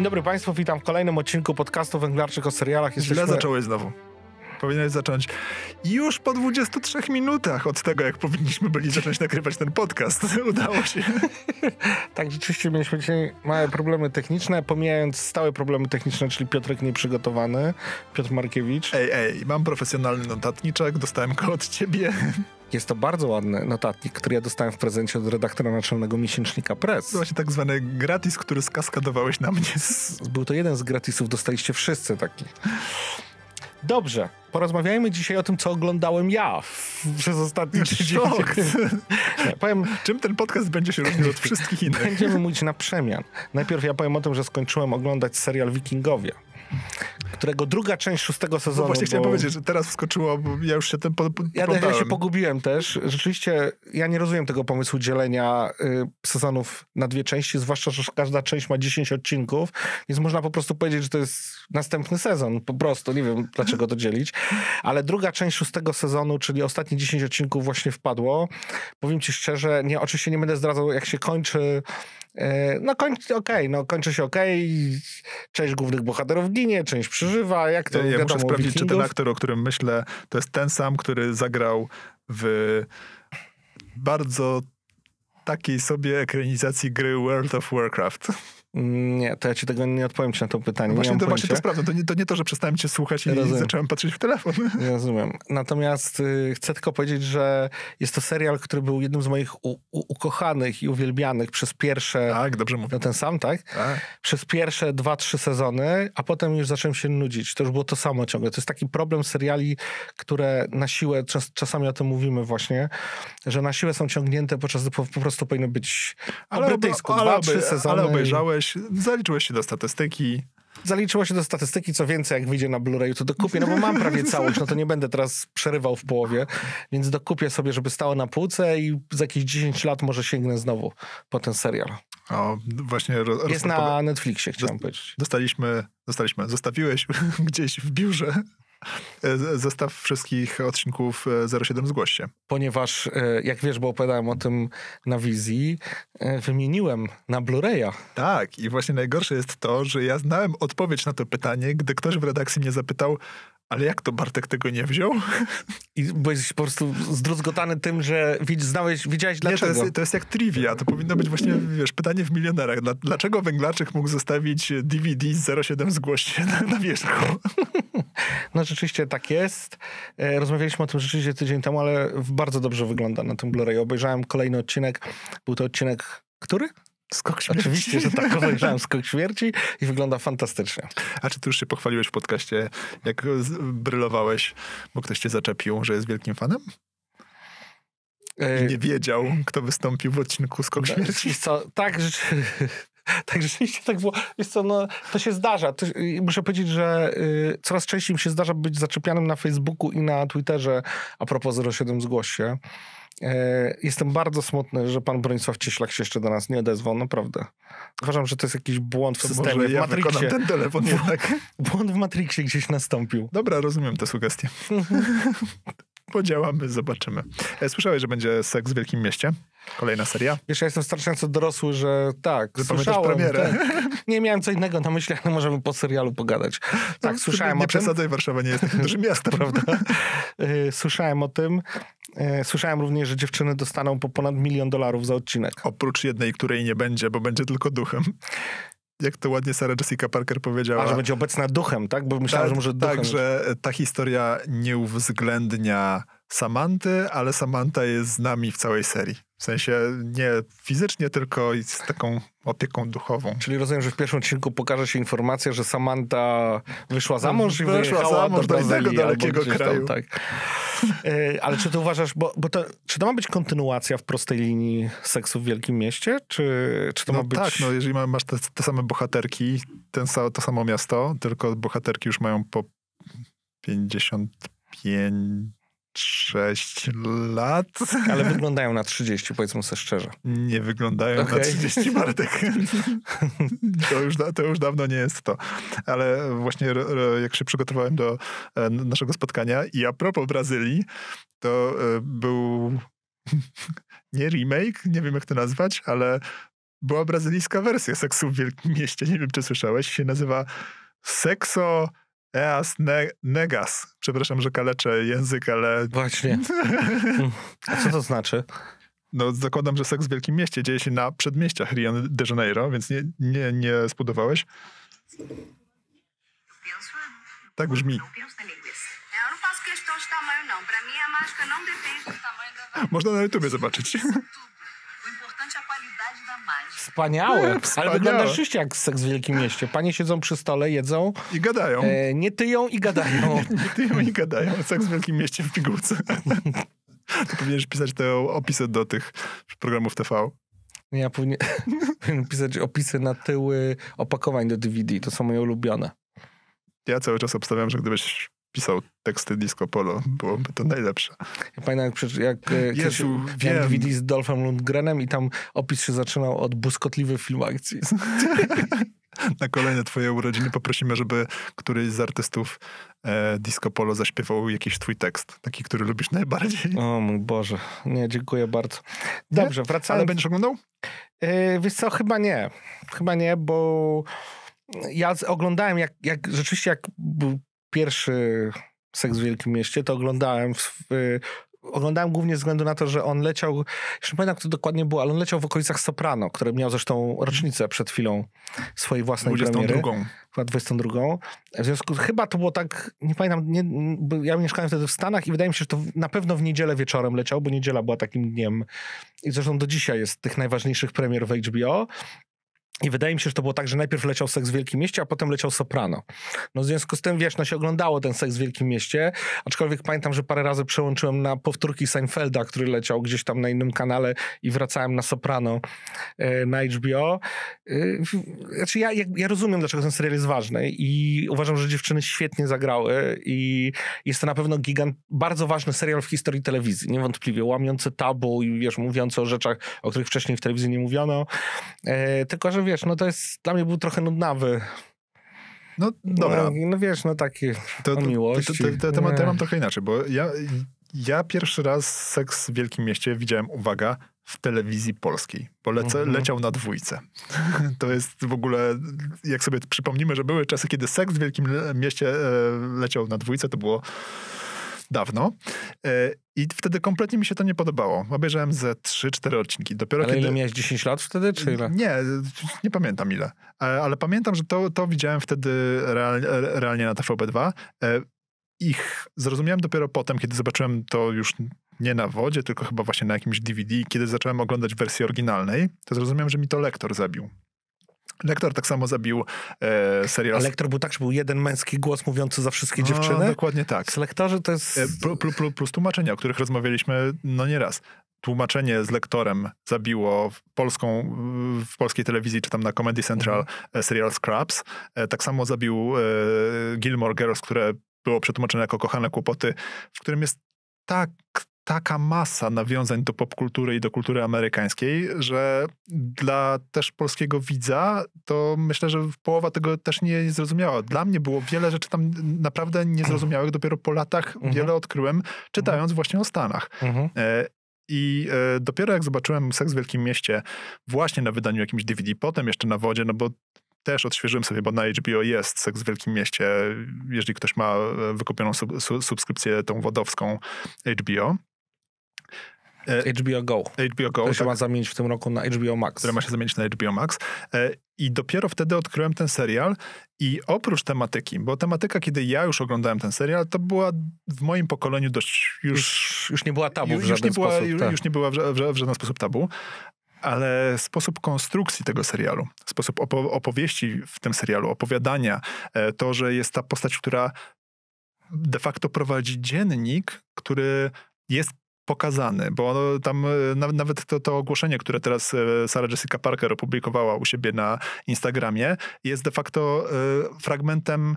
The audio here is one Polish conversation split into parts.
Dzień dobry Państwu, witam w kolejnym odcinku podcastu Węglarczyk o serialach. Źle zacząłeś znowu. Powinieneś zacząć już po 23 minutach od tego, jak powinniśmy byli zacząć nagrywać ten podcast. Udało się. Tak, rzeczywiście mieliśmy dzisiaj małe problemy techniczne, pomijając stałe problemy techniczne, czyli Piotrek nieprzygotowany, Piotr Markiewicz. Ej, mam profesjonalny notatniczek, dostałem go od ciebie. Jest to bardzo ładny notatnik, który ja dostałem w prezencie od redaktora naczelnego miesięcznika Press. To właśnie tak zwany gratis, który skaskadowałeś na mnie. Był to jeden z gratisów, dostaliście wszyscy taki. Dobrze, porozmawiajmy dzisiaj o tym, co oglądałem ja przez ostatni tydzień. Powiem, czym ten podcast będzie się różnił od wszystkich innych? Będziemy mówić na przemian. Najpierw ja powiem o tym, że skończyłem oglądać serial Wikingowie, którego druga część 6. sezonu... No właśnie chciałem powiedzieć, że teraz wskoczyło, bo ja już się tym Ja się pogubiłem też. Rzeczywiście ja nie rozumiem tego pomysłu dzielenia sezonów na dwie części, zwłaszcza, że każda część ma 10 odcinków, więc można po prostu powiedzieć, że to jest następny sezon. Po prostu, nie wiem dlaczego to dzielić. Ale druga część 6. sezonu, czyli ostatnie 10 odcinków właśnie wpadło. Powiem ci szczerze, oczywiście nie będę zdradzał, jak się kończy. Kończy się okej. Część głównych bohaterów ginie, część przeżywa. Jak to ja muszę sprawdzić, czy ten aktor, o którym myślę, to jest ten sam, który zagrał w bardzo takiej sobie ekranizacji gry World of Warcraft. Nie, to ja ci tego nie odpowiem ci na to pytanie. Właśnie to sprawdzam. To nie to, że przestałem cię słuchać i zacząłem patrzeć w telefon. Rozumiem. Natomiast chcę tylko powiedzieć, że jest to serial, który był jednym z moich ukochanych i uwielbianych przez pierwsze... Tak, dobrze mówię. No ten sam, tak? Przez pierwsze 2-3 sezony, a potem już zacząłem się nudzić. To już było to samo ciągle. To jest taki problem seriali, które na siłę, czasami o tym mówimy właśnie, że na siłę są ciągnięte, podczas gdy po prostu powinny być po brytyjsku 2-3 sezony. Ale obejrzałeś, zaliczyłeś się do statystyki. Zaliczyło się do statystyki, co więcej, jak wyjdzie na Blu-rayu, to dokupię, no bo mam prawie całość, no to nie będę teraz przerywał w połowie, więc dokupię sobie, żeby stało na półce i za jakieś 10 lat może sięgnę znowu po ten serial. O, właśnie jest na Netflixie, chciałem powiedzieć. Zostawiłeś gdzieś w biurze zestaw wszystkich odcinków 07 Zgłoś się. Ponieważ, jak wiesz, bo opowiadałem o tym na wizji, wymieniłem na Blu-raya. Tak, i właśnie najgorsze jest to, że ja znałem odpowiedź na to pytanie, gdy ktoś w redakcji mnie zapytał, ale jak to Bartek tego nie wziął? I byłeś po prostu zdruzgotany tym, że wiedziałeś dlaczego. Nie, to jest jak trivia. To powinno być właśnie, wiesz, pytanie w milionerach. Dlaczego Węglarczyk mógł zostawić DVD z 07 Zgłoś się na wierzchu? No rzeczywiście tak jest. Rozmawialiśmy o tym rzeczywiście tydzień temu, ale bardzo dobrze wygląda na tym Blu-ray. Obejrzałem kolejny odcinek. Był to odcinek, który? Skok śmierci. Oczywiście, że tak, obejrzałem Skok śmierci i wygląda fantastycznie. A czy ty już się pochwaliłeś w podcaście, jak brylowałeś, bo ktoś cię zaczepił, że jest wielkim fanem? I nie wiedział, kto wystąpił w odcinku Skok śmierci? Tak, rzeczywiście tak było. Wiesz co, no, to się zdarza. Muszę powiedzieć, że coraz częściej mi się zdarza być zaczepianym na Facebooku i na Twitterze a propos 07 Zgłoś się. Jestem bardzo smutny, że pan Bronisław Cieślak się jeszcze do nas nie odezwał, naprawdę. Uważam, że to jest jakiś błąd w systemie, może ja w Matrixie. Ten telefon jednak. Błąd w Matrixie gdzieś nastąpił. Dobra, rozumiem tę sugestię. Podziałamy, zobaczymy. Słyszałeś, że będzie Seks w Wielkim Mieście? Kolejna seria? Wiesz, ja jestem wystarczająco dorosły, że tak, że słyszałem premierę. Tak. Nie miałem co innego na myśli, ale możemy po serialu pogadać. Tak, słyszałem o tym. Nie przesadzaj, Warszawa nie jest takim dużym miastem. Prawda? Słyszałem o tym. Słyszałem również, że dziewczyny dostaną po ponad $1 milion za odcinek. Oprócz jednej, której nie będzie, bo będzie tylko duchem. Jak to ładnie Sarah Jessica Parker powiedziała. A, że będzie obecna duchem, tak? Bo myślałem, że może duchem. Tak, że ta historia nie uwzględnia Samanty, ale Samanta jest z nami w całej serii. W sensie nie fizycznie, tylko z taką opieką duchową. Czyli rozumiem, że w pierwszym odcinku pokaże się informacja, że Samanta wyszła za mąż i wyjechała do innego dalekiego kraju. Tam, tak. Ale czy ty uważasz, czy to ma być kontynuacja w prostej linii Seksu w Wielkim Mieście? Czy to ma być... Tak, jeżeli masz te same bohaterki, to samo miasto, tylko bohaterki już mają po 6 lat. Ale wyglądają na 30, powiedzmy sobie szczerze. Nie wyglądają na 30, Bartek. To już dawno nie jest to. Ale właśnie jak się przygotowałem do naszego spotkania i a propos Brazylii, to był nie remake, nie wiem jak to nazwać, ale była brazylijska wersja Seksu w Wielkim Mieście. Nie wiem, czy słyszałeś. Się nazywa Sexo Eas Negas. Przepraszam, że kaleczę język, ale... Właśnie. A co to znaczy? No, zakładam, że Seks w Wielkim Mieście dzieje się na przedmieściach Rio de Janeiro, więc nie spudowałeś. Tak brzmi. Można na YouTubie zobaczyć. Wspaniałe. Ale wygląda rzeczywiście jak Seks w Wielkim Mieście. Panie siedzą przy stole, jedzą. I gadają. Nie tyją i gadają. Nie tyją i gadają. Seks w Wielkim Mieście w pigułce. To powinieneś pisać te opisy do tych programów TV. Ja powinien pisać opisy na tyły opakowań do DVD. To są moje ulubione. Ja cały czas obstawiam, że gdybyś pisał teksty Disco Polo, byłoby to najlepsze. Ja pamiętam, jak miałem DVD z Dolphem Lundgrenem i tam opis się zaczynał od błyskotliwy film akcji. Na kolejne twoje urodziny poprosimy, żeby któryś z artystów Disco Polo zaśpiewał jakiś twój tekst. Taki, który lubisz najbardziej. O mój Boże. Nie, dziękuję bardzo. Dobrze, wracając. Ale będziesz oglądał? Wiesz co, chyba nie. Chyba nie, bo ja oglądałem, jak rzeczywiście jak był pierwszy Seks w Wielkim Mieście, to oglądałem głównie ze względu na to, że on leciał, jeszcze nie pamiętam, kto dokładnie było, ale on leciał w okolicach Soprano, który miał zresztą rocznicę przed chwilą swojej własnej 22. premiery. Chyba 22. W związku chyba to było tak, nie pamiętam, bo ja mieszkałem wtedy w Stanach i wydaje mi się, że to na pewno w niedzielę wieczorem leciał, bo niedziela była takim dniem i zresztą do dzisiaj jest tych najważniejszych premier w HBO. I wydaje mi się, że to było tak, że najpierw leciał Seks w Wielkim Mieście, a potem leciał Soprano. No w związku z tym, wiesz, no się oglądało ten Seks w Wielkim Mieście, aczkolwiek pamiętam, że parę razy przełączyłem na powtórki Seinfelda, który leciał gdzieś tam na innym kanale i wracałem na Soprano na HBO. Znaczy ja rozumiem, dlaczego ten serial jest ważny i uważam, że dziewczyny świetnie zagrały i jest to na pewno bardzo ważny serial w historii telewizji, niewątpliwie, łamiący tabu i wiesz, mówiący o rzeczach, o których wcześniej w telewizji nie mówiono. Tylko, że wiesz, no to jest, dla mnie był trochę nudnawy. No dobra. No wiesz, no taki miłości. Ja mam trochę inaczej, bo ja pierwszy raz Seks w Wielkim Mieście widziałem, uwaga, w telewizji polskiej, bo leciał na Dwójce. To jest w ogóle, jak sobie przypomnimy, że były czasy, kiedy Seks w Wielkim Mieście leciał na Dwójce, to było dawno. I wtedy kompletnie mi się to nie podobało. Obejrzałem ze 3-4 odcinki. Dopiero ale ile miałeś 10 lat wtedy, czy ile? Nie pamiętam ile. Ale pamiętam, że to widziałem wtedy realnie na TVP2. Ich zrozumiałem dopiero potem, kiedy zobaczyłem to już nie na wodzie, tylko chyba właśnie na jakimś DVD. Kiedy zacząłem oglądać wersję oryginalnej, to zrozumiałem, że mi to lektor zabił. Lektor tak samo zabił serial. A lektor był tak, że był jeden męski głos mówiący za wszystkie dziewczyny? Dokładnie tak. Z lektorzy to jest... Plus tłumaczenia, o których rozmawialiśmy nieraz. Tłumaczenie z lektorem zabiło w polskiej telewizji, czy tam na Comedy Central serial Scrubs. Tak samo zabił Gilmore Girls, które było przetłumaczone jako Kochane Kłopoty, w którym jest taka masa nawiązań do popkultury i do kultury amerykańskiej, że dla też polskiego widza to myślę, że połowa tego też nie zrozumiała. Dla mnie było wiele rzeczy tam naprawdę niezrozumiałych. Dopiero po latach wiele odkryłem, czytając właśnie o Stanach. I dopiero jak zobaczyłem Seks w Wielkim Mieście właśnie na wydaniu jakimś DVD, potem jeszcze na wodzie, no bo też odświeżyłem sobie, bo na HBO jest Seks w Wielkim Mieście, jeżeli ktoś ma wykupioną subskrypcję tą wodowską HBO. HBO Go. To się ma zamienić w tym roku na HBO Max. Które ma się zamienić na HBO Max. I dopiero wtedy odkryłem ten serial i oprócz tematyki, bo tematyka, kiedy ja już oglądałem ten serial, to była w moim pokoleniu dość już nie była tabu w żaden sposób. Już nie była w żaden sposób tabu. Ale sposób konstrukcji tego serialu, sposób opowieści w tym serialu, opowiadania, to, że jest ta postać, która de facto prowadzi dziennik, który jest pokazany, bo tam nawet to ogłoszenie, które teraz Sarah Jessica Parker opublikowała u siebie na Instagramie, jest de facto fragmentem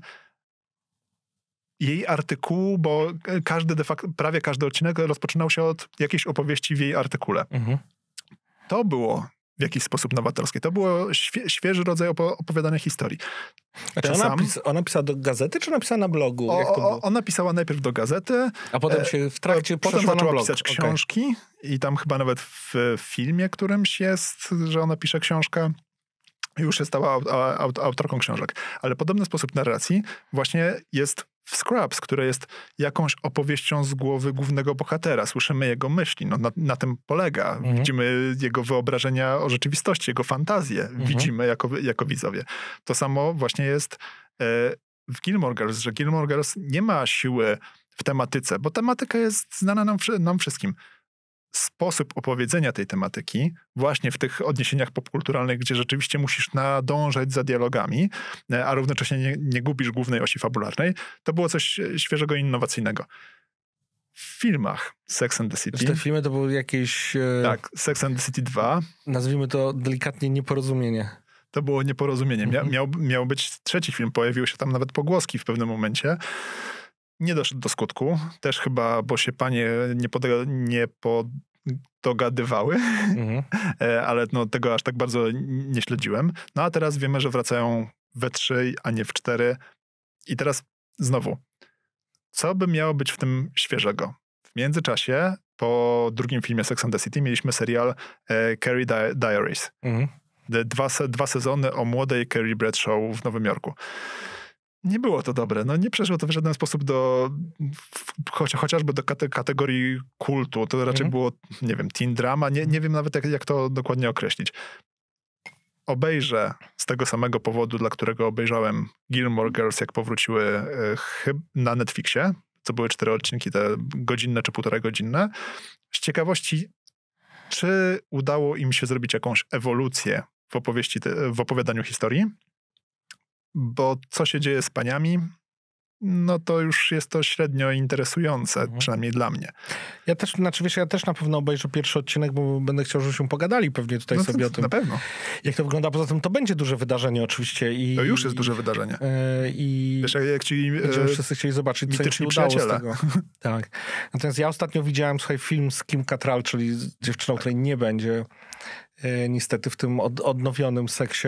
jej artykułu, bo prawie każdy odcinek rozpoczynał się od jakiejś opowieści w jej artykule. To było w jakiś sposób nowatorskie. To było świeży rodzaj opowiadania historii. Znaczy ona pisała do gazety, czy napisała na blogu? Ona pisała najpierw do gazety, a potem się w trakcie potem zaczęła na blog. pisać książki i tam chyba nawet w filmie którymś jest, że ona pisze książkę. Już się stała autorką książek. Ale podobny sposób narracji właśnie jest w Scrubs, które jest jakąś opowieścią z głowy głównego bohatera. Słyszymy jego myśli. No, na tym polega. Widzimy jego wyobrażenia o rzeczywistości, jego fantazje. Widzimy jako widzowie. To samo właśnie jest w Gilmore Girls, że Gilmore Girls nie ma siły w tematyce, bo tematyka jest znana nam wszystkim. Sposób opowiedzenia tej tematyki, właśnie w tych odniesieniach popkulturalnych, gdzie rzeczywiście musisz nadążać za dialogami, a równocześnie nie gubisz głównej osi fabularnej, to było coś świeżego i innowacyjnego. W filmach Sex and the City... Te filmy to były jakieś... Tak, Sex and the City 2. Nazwijmy to delikatnie nieporozumienie. To było nieporozumienie. Miał być trzeci film, pojawiły się tam nawet pogłoski w pewnym momencie. Nie doszedł do skutku. Też chyba, bo się panie nie podogadywały, ale no, tego aż tak bardzo nie śledziłem. No a teraz wiemy, że wracają we 3, a nie w 4. I teraz znowu, co by miało być w tym świeżego? W międzyczasie, po drugim filmie Sex and the City, mieliśmy serial Carrie Diaries. Dwa sezony o młodej Carrie Bradshaw w Nowym Jorku. Nie było to dobre. No nie przeszło to w żaden sposób chociażby do kategorii kultu. To raczej było, nie wiem, teen drama. Nie wiem nawet jak to dokładnie określić. Obejrzę z tego samego powodu, dla którego obejrzałem Gilmore Girls, jak powróciły na Netflixie. To były 4 odcinki, te godzinne czy 1,5 godzinne. Z ciekawości, czy udało im się zrobić jakąś ewolucję w opowiadaniu historii. Bo co się dzieje z paniami, no to już jest to średnio interesujące, przynajmniej dla mnie. Ja też na pewno obejrzę pierwszy odcinek, bo będę chciał, żebyśmy pogadali pewnie tutaj sobie o tym. Na pewno. Jak to wygląda. Poza tym to będzie duże wydarzenie oczywiście. To już jest duże wydarzenie. I wiesz, jak ci będziemy wszyscy chcieli zobaczyć, co im się udało z tego. Tak. Natomiast ja ostatnio widziałem, film z Kim Cattrall, czyli z dziewczyną, której nie będzie niestety w tym odnowionym seksie.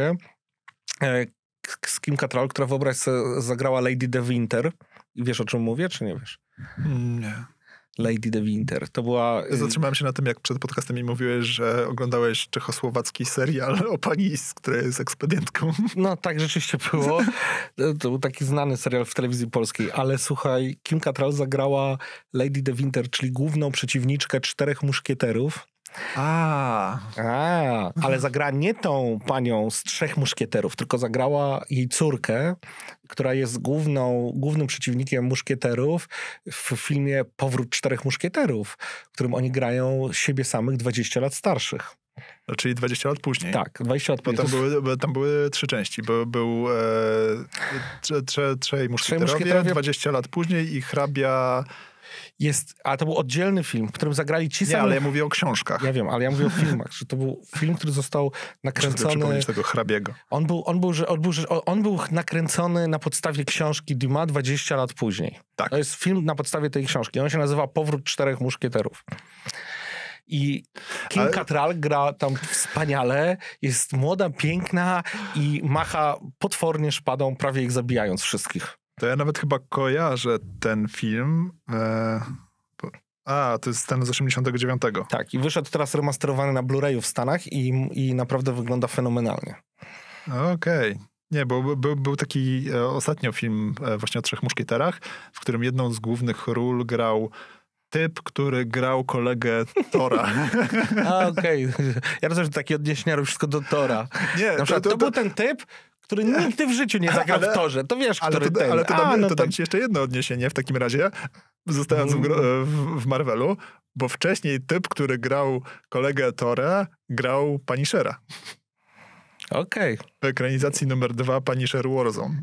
Z Kim Cattrall, która wyobraź sobie zagrała Lady de Winter. Wiesz, o czym mówię, czy nie wiesz? Nie. Lady de Winter. To była... Zatrzymałem się na tym, jak przed podcastem mi mówiłeś, że oglądałeś czechosłowacki serial o pani, która jest ekspedientką. No tak rzeczywiście było. To był taki znany serial w telewizji polskiej. Ale słuchaj, Kim Cattrall zagrała Lady de Winter, czyli główną przeciwniczkę 4 muszkieterów. Ale zagrała nie tą panią z 3 muszkieterów, tylko zagrała jej córkę, która jest głównym przeciwnikiem muszkieterów w filmie Powrót 4 muszkieterów, w którym oni grają siebie samych 20 lat starszych. Czyli 20 lat później. Tak, 20 lat później. Bo tam były 3 części. Był trzej muszkieterowie, 20 lat później i hrabia... Ale to był oddzielny film, w którym zagrali ci sami... Nie, ale ja mówię o książkach. Ja wiem, ale ja mówię o filmach, że to był film, który został nakręcony... Muszę przypomnieć tego hrabiego. On był nakręcony na podstawie książki Dumas 20 lat później. Tak. To jest film na podstawie tej książki. On się nazywa Powrót 4 muszkieterów. I Kim Cattrall gra tam wspaniale, jest młoda, piękna i macha potwornie szpadą, prawie ich zabijając wszystkich. To ja nawet chyba kojarzę ten film. To jest ten z 89. Tak, i wyszedł teraz remasterowany na Blu-rayu w Stanach i naprawdę wygląda fenomenalnie. Okej. Nie, bo był taki ostatnio film właśnie o 3 muszkieterach, w którym jedną z głównych ról grał typ, który grał kolegę Tora. Okej. Ja rozumiem, że takie odniesienia robi wszystko do Tora. Nie, na przykład to był ten typ, który nigdy w życiu nie zagrał w Torze. To wiesz, który ten. Ale to dam ci jeszcze jedno odniesienie w takim razie, zostając w Marvelu, bo wcześniej typ, który grał kolegę Tora, grał Punishera. Okej. W ekranizacji numer 2 Punisher Warzone.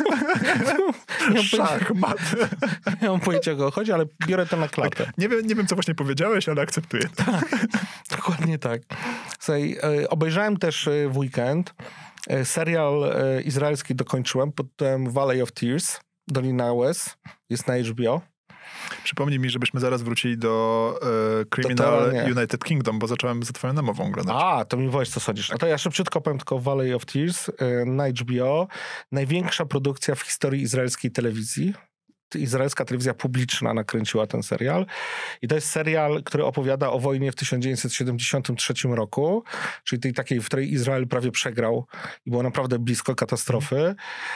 Szachmat. Nie mam pojęcia, o kogo chodzi, ale biorę to na klatę. Tak. Nie wiem, co właśnie powiedziałeś, ale akceptuję. Tak, dokładnie tak. Słuchaj, obejrzałem też w weekend serial izraelski, dokończyłem, potem Valley of Tears, Dolina Łez, jest na HBO. Przypomnij mi, żebyśmy zaraz wrócili do Criminal United Kingdom, bo zacząłem za twoją namową oglądać. To mi powiedz, co sądzisz. No to ja szybciutko powiem tylko Valley of Tears na HBO. Największa produkcja w historii izraelskiej telewizji. Izraelska telewizja publiczna nakręciła ten serial. I to jest serial, który opowiada o wojnie w 1973 roku, czyli tej takiej, w której Izrael prawie przegrał i było naprawdę blisko katastrofy.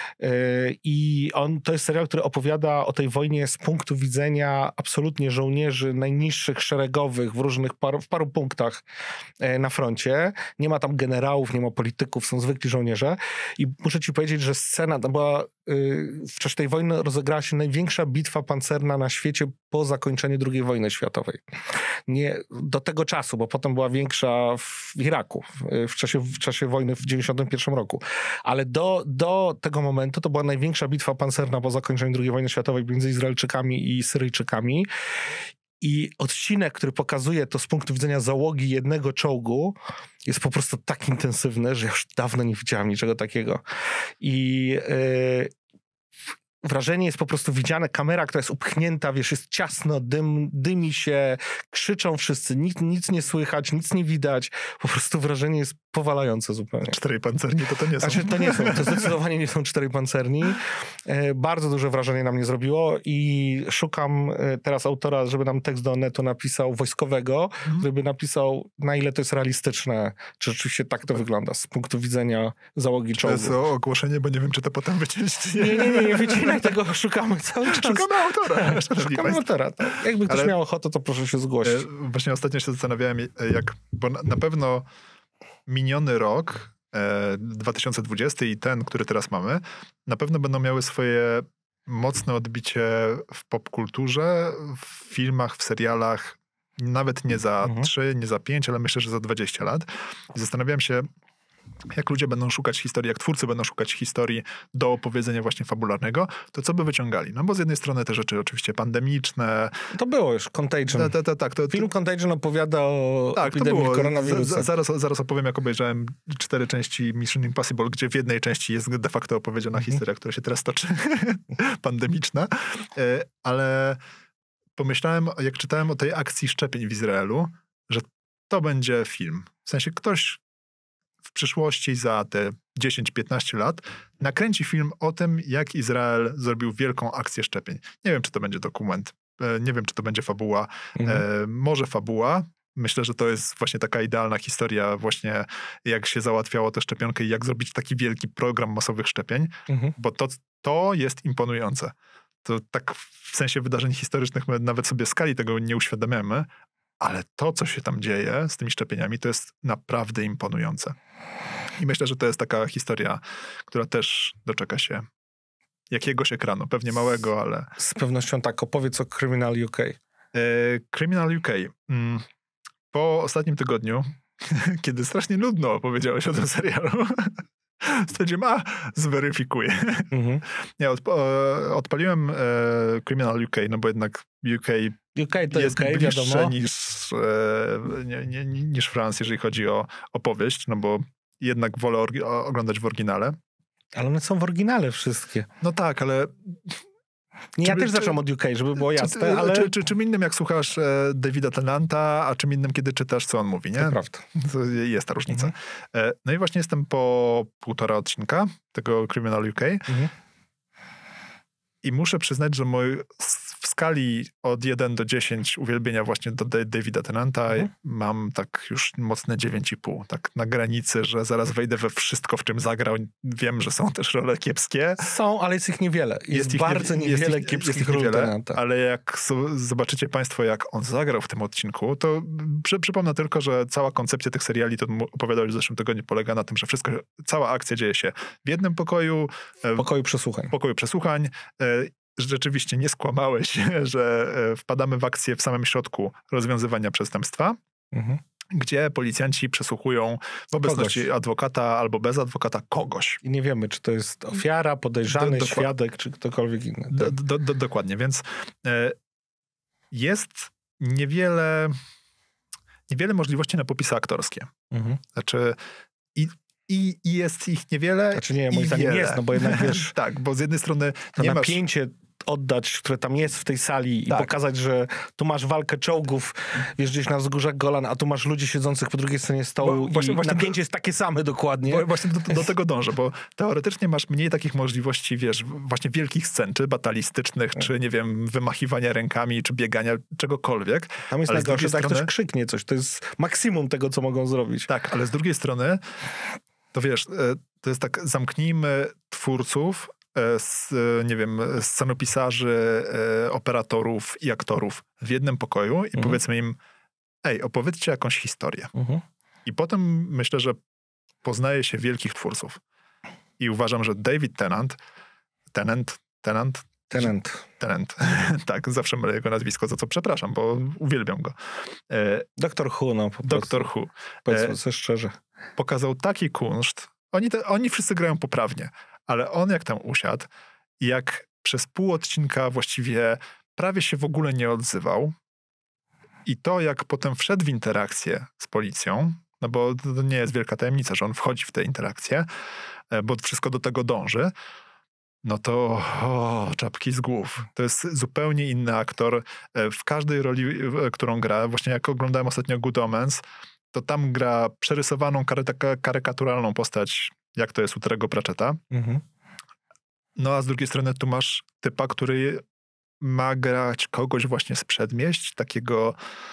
I to jest serial, który opowiada o tej wojnie z punktu widzenia absolutnie żołnierzy najniższych, szeregowych, w paru punktach na froncie. Nie ma tam generałów, nie ma polityków, są zwykli żołnierze. I muszę ci powiedzieć, że scena była w czasie tej wojny rozegrała się największa bitwa pancerna na świecie po zakończeniu II wojny światowej. Nie do tego czasu, bo potem była większa w Iraku w czasie wojny w 1991 roku. Ale do tego momentu to była największa bitwa pancerna po zakończeniu II wojny światowej między Izraelczykami i Syryjczykami. I odcinek, który pokazuje to z punktu widzenia załogi jednego czołgu, jest po prostu tak intensywny, że już dawno nie widziałem niczego takiego. I wrażenie jest po prostu widziane, kamera, która jest upchnięta, wiesz, jest ciasno, dymi się, krzyczą wszyscy, nic nie słychać, nic nie widać. Po prostu wrażenie jest powalające zupełnie. 4 pancerni to nie są. Znaczy, to nie są, to zdecydowanie nie są 4 pancerni. Bardzo duże wrażenie na mnie zrobiło i szukam teraz autora, żeby nam tekst do Onetu napisał, wojskowego, który by napisał, na ile to jest realistyczne, czy rzeczywiście tak to wygląda z punktu widzenia załogi czołgu. To jest ogłoszenie, bo nie wiem, czy to potem wyciąć, czy nie wycinaj tego, szukamy cały czas. Szukamy autora. Szukamy autora. Tak. Jakby ktoś miał ochotę, to proszę się zgłosić. Właśnie ostatnio się zastanawiałem, bo na pewno miniony rok, 2020 i ten, który teraz mamy, na pewno będą miały swoje mocne odbicie w popkulturze, w filmach, w serialach, nawet nie za 3, nie za 5, ale myślę, że za 20 lat. I zastanawiałem się, jak ludzie będą szukać historii, jak twórcy będą szukać historii do opowiedzenia właśnie fabularnego, to co by wyciągali? No bo z jednej strony te rzeczy oczywiście pandemiczne. To było już, Contagion. Tak. Film Contagion opowiada o epidemii koronawirusa. Zaraz opowiem, jak obejrzałem 4 części Mission Impossible, gdzie w jednej części jest de facto opowiedziana historia, która się teraz toczy, pandemiczna. Ale pomyślałem, jak czytałem o tej akcji szczepień w Izraelu, że to będzie film. W sensie ktoś w przyszłości za te 10-15 lat nakręci film o tym, jak Izrael zrobił wielką akcję szczepień. Nie wiem, czy to będzie dokument, nie wiem, czy to będzie fabuła. Może fabuła. Myślę, że to jest właśnie taka idealna historia właśnie, jak się załatwiało tę szczepionkę i jak zrobić taki wielki program masowych szczepień, bo to jest imponujące. To tak w sensie wydarzeń historycznych my nawet sobie skali tego nie uświadamiamy, ale to, co się tam dzieje z tymi szczepieniami, to jest naprawdę imponujące. I myślę, że to jest taka historia, która też doczeka się jakiegoś ekranu, pewnie małego, ale... Z pewnością tak. Opowiedz o Criminal UK. Criminal UK. Po ostatnim tygodniu, kiedy strasznie nudno opowiedziałeś o tym serialu, stwierdziłem, zweryfikuję. Ja odpaliłem Criminal UK, no bo jednak UK to jest UK, bliższe niż Francja, jeżeli chodzi o opowieść, no bo jednak wolę oglądać w oryginale. Ale one są w oryginale wszystkie. No tak, ale... Ja też zacząłem od UK, żeby było jasne, ale... Czym innym, jak słuchasz Davida Tennanta, a czym innym, kiedy czytasz, co on mówi, nie? To prawda. To jest ta różnica. No i właśnie jestem po 1,5 odcinka tego Criminal UK i muszę przyznać, że w skali od 1 do 10 uwielbienia właśnie do Davida Tennanta mam tak już mocne 9,5. Tak na granicy, że zaraz wejdę we wszystko, w czym zagrał. Wiem, że są też role kiepskie. Są, ale jest ich niewiele. Jest bardzo niewiele kiepskich ról Tennanta. Ale jak zobaczycie państwo, jak on zagrał w tym odcinku, to przypomnę tylko, że cała koncepcja tych seriali, to opowiadałeś w zeszłym tygodniu, polega na tym, że cała akcja dzieje się w jednym pokoju. W pokoju przesłuchań. Rzeczywiście nie skłamałeś, że wpadamy w akcję w samym środku rozwiązywania przestępstwa, gdzie policjanci przesłuchują w obecności adwokata albo bez adwokata kogoś. I nie wiemy, czy to jest ofiara, podejrzany, świadek, czy ktokolwiek inny. Dokładnie, więc jest niewiele możliwości na popisy aktorskie. Znaczy i jest ich niewiele. Znaczy nie, moim zdaniem jest, no bo jednak wiesz... Tak, bo z jednej strony to napięcie oddać, które tam jest w tej sali i Tak. pokazać, że tu masz walkę czołgów, wiesz, gdzieś na wzgórzach Golan, a tu masz ludzi siedzących po drugiej stronie stołu Właśnie napięcie jest takie same dokładnie. Właśnie do tego dążę, bo teoretycznie masz mniej takich możliwości, wiesz, właśnie wielkich scen, czy batalistycznych, czy nie wiem, wymachiwania rękami, czy biegania, czegokolwiek. Tam jest ale najgorsze, tak strony... ktoś krzyknie coś. To jest maksimum tego, co mogą zrobić. Tak, ale z drugiej strony, to wiesz, to jest tak, zamknijmy twórców, nie wiem, scenopisarzy, operatorów i aktorów w jednym pokoju i powiedzmy im, opowiedzcie jakąś historię. I potem myślę, że poznaje się wielkich twórców. I uważam, że David Tennant, tak, zawsze mylę jego nazwisko, za co przepraszam, bo uwielbiam go. Doktor Who, no po prostu. Doktor Who. Powiedzmy sobie szczerze. Pokazał taki kunszt. Oni wszyscy grają poprawnie, ale on jak tam usiadł, jak przez pół odcinka właściwie prawie się w ogóle nie odzywał i to jak potem wszedł w interakcję z policją, no bo to nie jest wielka tajemnica, że on wchodzi w te interakcje, bo wszystko do tego dąży, no to czapki z głów. To jest zupełnie inny aktor. W każdej roli, którą gra, właśnie jak oglądałem ostatnio Good Omens, to tam gra przerysowaną, karykaturalną postać, jak to jest u Terry'ego Pratchetta. No a z drugiej strony tu masz typa, który ma grać kogoś właśnie z przedmieść, takiego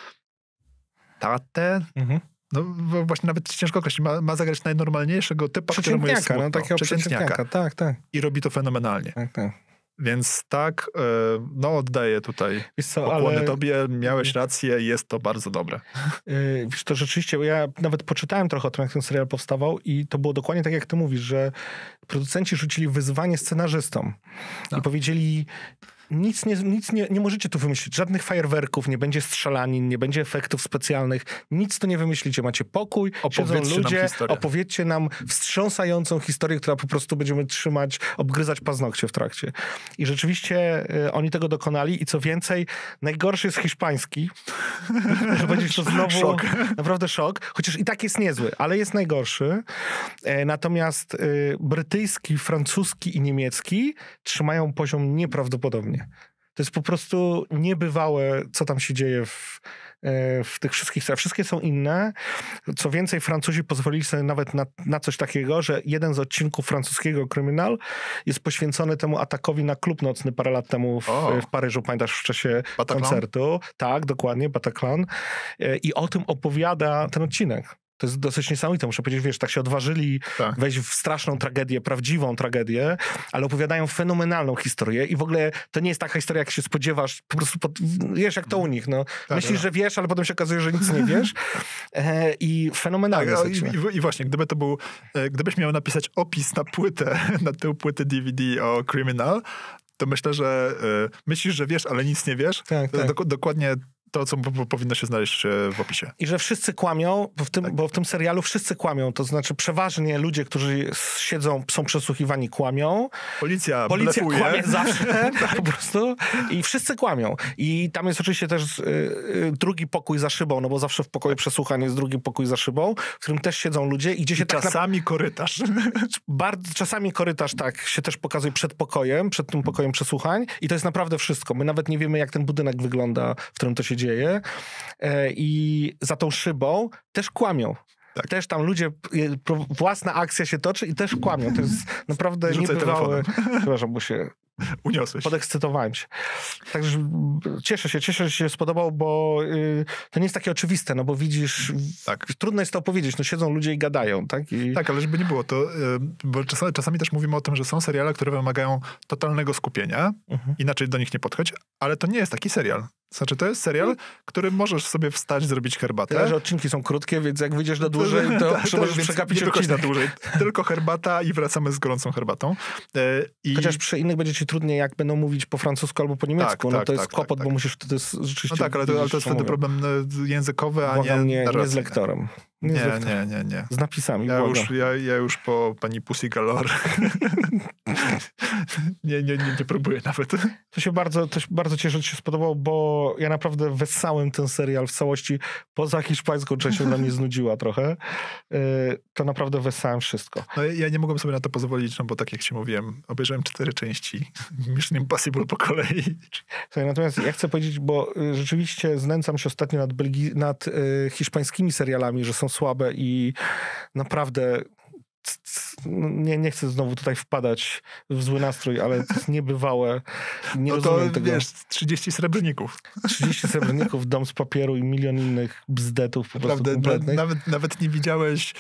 tatę. No właśnie nawet ciężko określić. Ma zagrać najnormalniejszego typa, któremu jest smutno. Takiego przeciętniaka. Tak. I robi to fenomenalnie. Tak. Więc tak, oddaję tutaj pokłony tobie, miałeś rację, jest to bardzo dobre. Wiesz, to rzeczywiście, ja nawet poczytałem trochę o tym, jak ten serial powstawał i to było dokładnie tak, jak ty mówisz, że producenci rzucili wyzwanie scenarzystom i powiedzieli, nic nie możecie tu wymyślić, żadnych fajerwerków, nie będzie strzelanin, nie będzie efektów specjalnych, nic tu nie wymyślicie, macie pokój, siedzą ludzie, opowiedzcie nam wstrząsającą historię, która po prostu będziemy trzymać, obgryzać paznokcie w trakcie. I rzeczywiście oni tego dokonali i co więcej, najgorszy jest hiszpański, że będzie to znowu szok. Naprawdę szok, chociaż i tak jest niezły, ale jest najgorszy. Natomiast brytyjski, francuski i niemiecki trzymają poziom nieprawdopodobnie. To jest po prostu niebywałe, co tam się dzieje w tych wszystkich. Wszystkie są inne. Co więcej, Francuzi pozwolili sobie nawet na coś takiego, że jeden z odcinków francuskiego Kryminal jest poświęcony temu atakowi na klub nocny parę lat temu w Paryżu, pamiętasz, w czasie koncertu. Tak, dokładnie, Bataclan. I o tym opowiada ten odcinek. To jest dosyć niesamowite, muszę powiedzieć, wiesz, tak się odważyli wejść w straszną tragedię, prawdziwą tragedię, ale opowiadają fenomenalną historię i w ogóle to nie jest taka historia, jak się spodziewasz, po prostu wiesz, jak to u nich, no. Myślisz, że wiesz, ale potem się okazuje, że nic nie wiesz i fenomenalnie. I właśnie, gdybyś miał napisać opis na płytę, na tę płytę DVD o Criminal, to myślę, że myślisz, że wiesz, ale nic nie wiesz. Dokładnie to, co powinno się znaleźć w opisie. I że wszyscy kłamią, bo w tym serialu wszyscy kłamią. To znaczy przeważnie ludzie, którzy siedzą, są przesłuchiwani, kłamią. Policja blefuje. Kłamie zawsze, po prostu. I wszyscy kłamią. I tam jest oczywiście też drugi pokój za szybą, no bo zawsze w pokoju przesłuchań jest drugi pokój za szybą, w którym też siedzą ludzie i gdzie się czasami korytarz. Czasami korytarz, tak, się też pokazuje przed tym pokojem przesłuchań i to jest naprawdę wszystko. My nawet nie wiemy, jak ten budynek wygląda, w którym to się dzieje. I za tą szybą też kłamią. Tak. Też tam ludzie, własna akcja się toczy i też kłamią. To jest naprawdę niebywałe. Przepraszam, bo się uniosłeś. Podekscytowałem się. Także cieszę się, że się spodobał, bo to nie jest takie oczywiste, no bo widzisz, trudno jest to opowiedzieć, no siedzą ludzie i gadają, tak? Tak, ale żeby nie było to, bo czasami też mówimy o tym, że są seriale, które wymagają totalnego skupienia, inaczej do nich nie podchodź, ale to nie jest taki serial. Znaczy, to jest serial, który możesz sobie wstać, zrobić herbatę. Tyle, że odcinki są krótkie, więc jak wyjdziesz na dłużej, to możesz przegapić odcinek. Na dłużej. Tylko herbata i wracamy z gorącą herbatą. Chociaż przy innych będzie ci trudniej, jak będą mówić po francusku albo po niemiecku. To jest kłopot, bo musisz, to jest rzeczywiście... No tak, ale to jest wtedy problem językowy, a nie z lektorem. Nie. Z napisami. Ja już po pani Pussy Galore nie próbuję nawet. To się bardzo cieszę, że ci się podobał, bo ja naprawdę wessałem ten serial w całości. Poza hiszpańską częścią ona mnie znudziła trochę. To naprawdę wessałem wszystko. No, ja nie mogłem sobie na to pozwolić, no bo tak jak ci mówiłem, obejrzałem 4 części Mission Impossible po kolei. Słuchaj, natomiast ja chcę powiedzieć, bo rzeczywiście znęcam się ostatnio nad hiszpańskimi serialami, że są słabe i naprawdę nie chcę znowu tutaj wpadać w zły nastrój, ale to jest niebywałe. Nie rozumiem tego. Wiesz, 30 srebrników. 30 srebrników, Dom z papieru i milion innych bzdetów po prostu kompletnych. Nawet nie widziałeś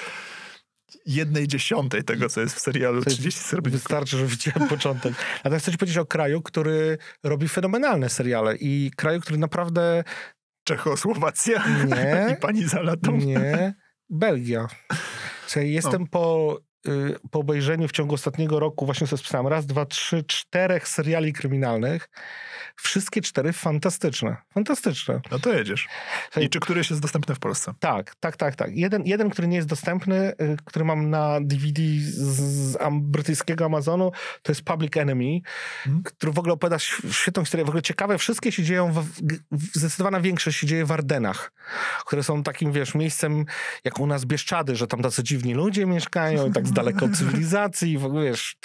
1/10 tego, co jest w serialu 30 srebrników. Wystarczy, że widziałem początek. A teraz chcę ci powiedzieć o kraju, który robi fenomenalne seriale i kraju, który naprawdę... Czechosłowacja? Nie. I pani za latą? Nie. Belgia. Jestem po obejrzeniu w ciągu ostatniego roku, właśnie sobie spisałem, 1, 2, 3, 4 seriali kryminalnych. Wszystkie 4 fantastyczne. Fantastyczne. No to jedziesz. I czy któryś jest dostępny w Polsce? Tak. Jeden, który nie jest dostępny, który mam na DVD z brytyjskiego Amazonu, to jest Public Enemy, który w ogóle opowiada świetną historię. W ogóle ciekawe, wszystkie się dzieją, zdecydowana większość się dzieje w Ardenach, które są takim, wiesz, miejscem jak u nas Bieszczady, że tam tacy dziwni ludzie mieszkają i tak z daleko od cywilizacji, w ogóle, wiesz,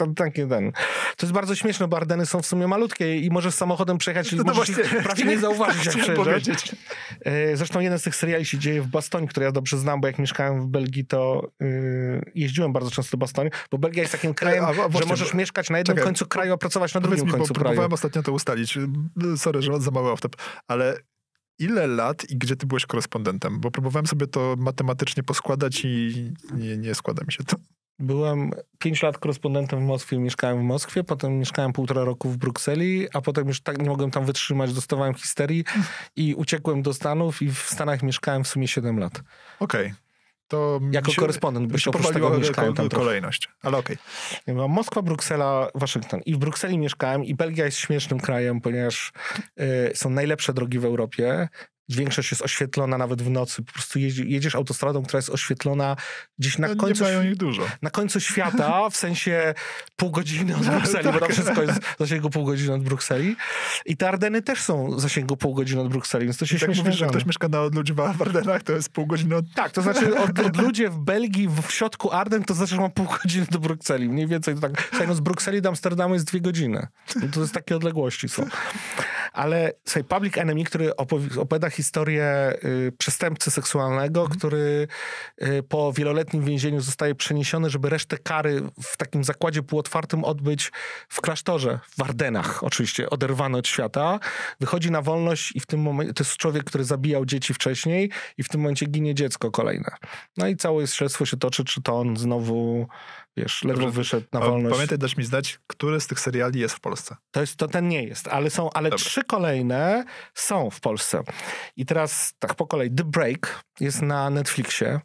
to jest bardzo śmieszne, bo Ardeny są w sumie malutkie i możesz samochodem przejechać i możesz prawie nie zauważyć, jak przejeżdżać. Zresztą jeden z tych seriali się dzieje w Bastogne, który ja dobrze znam, bo jak mieszkałem w Belgii, to jeździłem bardzo często do Bastogne, bo Belgia jest takim krajem, że możesz mieszkać na jednym końcu kraju, a pracować na drugim końcu kraju. Próbowałem ostatnio to ustalić. Sorry, że za mały off-top, ale ile lat i gdzie ty byłeś korespondentem? Bo próbowałem sobie to matematycznie poskładać i nie składa mi się to. Byłem 5 lat korespondentem w Moskwie, mieszkałem w Moskwie, potem mieszkałem 1,5 roku w Brukseli, a potem już tak nie mogłem tam wytrzymać, dostawałem histerii i uciekłem do Stanów i w Stanach mieszkałem w sumie 7 lat. Okej. To jako korespondent, bo się oprócz tego mieszkałem tam kolejność, ale okej. Moskwa, Bruksela, Waszyngton. I w Brukseli mieszkałem i Belgia jest śmiesznym krajem, ponieważ są najlepsze drogi w Europie. Większość jest oświetlona nawet w nocy. Po prostu jedziesz autostradą, która jest oświetlona gdzieś na końcu... Nie mają ich dużo. Na końcu świata, w sensie pół godziny od Brukseli, bo tam wszystko jest w zasięgu pół godziny od Brukseli. I te Ardeny też są w zasięgu pół godziny od Brukseli, więc to się tak mówisz, że ktoś mieszka na odludziu w Ardenach, to jest pół godziny od... Tak, to znaczy od ludzie w Belgii, w środku Arden, to znaczy, że mam pół godziny do Brukseli. Mniej więcej to tak. Słuchaj, z Brukseli do Amsterdamu jest 2 godziny. To jest takie odległości są. Ale słuchaj, Public Enemy, który opowiada historię przestępcy seksualnego, który po wieloletnim więzieniu zostaje przeniesiony, żeby resztę kary w takim zakładzie półotwartym odbyć w klasztorze, w Ardenach oczywiście, oderwany od świata. Wychodzi na wolność i w tym momencie, to jest człowiek, który zabijał dzieci wcześniej i w tym momencie ginie dziecko kolejne. No i całe śledztwo się toczy, czy to on znowu, wiesz, ledwo wyszedł na wolność. Pamiętaj, dać mi znać, który z tych seriali jest w Polsce. To ten nie jest, ale 3 kolejne są w Polsce. I teraz tak po kolei. The Break jest na Netflixie.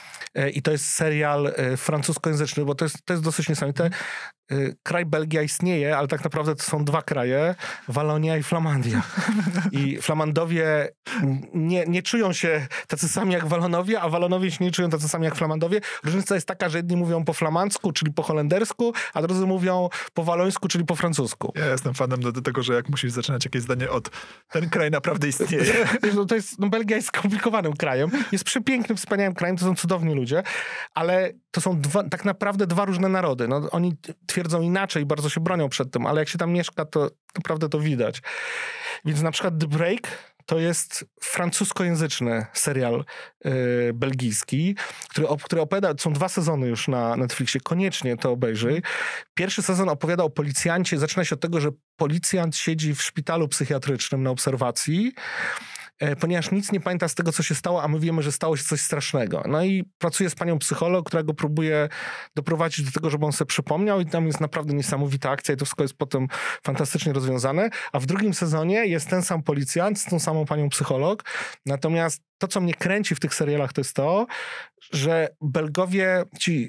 I to jest serial francuskojęzyczny, bo to jest dosyć niesamowite. Kraj Belgia istnieje, ale tak naprawdę to są 2 kraje, Walonia i Flamandia. I Flamandowie nie czują się tacy sami jak Walonowie, a Walonowie się nie czują tacy sami jak Flamandowie. Różnica jest taka, że jedni mówią po flamandzku, czyli po holendersku, a drudzy mówią po walońsku, czyli po francusku. Ja jestem fanem do tego, że jak musisz zaczynać jakieś zdanie od ten kraj naprawdę istnieje. Belgia jest skomplikowanym krajem, jest przepięknym, wspaniałym krajem, to są cudowni ludzie, ale to są tak naprawdę 2 różne narody. No, oni twierdzą inaczej, bardzo się bronią przed tym, ale jak się tam mieszka, to naprawdę to widać. Więc na przykład The Break to jest francuskojęzyczny serial belgijski, który opowiada, są 2 sezony już na Netflixie, koniecznie to obejrzyj. Pierwszy sezon opowiada o policjancie, zaczyna się od tego, że policjant siedzi w szpitalu psychiatrycznym na obserwacji, ponieważ nic nie pamięta z tego, co się stało, a my wiemy, że stało się coś strasznego. No i pracuje z panią psycholog, która go próbuje doprowadzić do tego, żeby on sobie przypomniał i tam jest naprawdę niesamowita akcja i to wszystko jest potem fantastycznie rozwiązane. A w drugim sezonie jest ten sam policjant z tą samą panią psycholog. Natomiast to, co mnie kręci w tych serialach, to jest to, że Belgowie,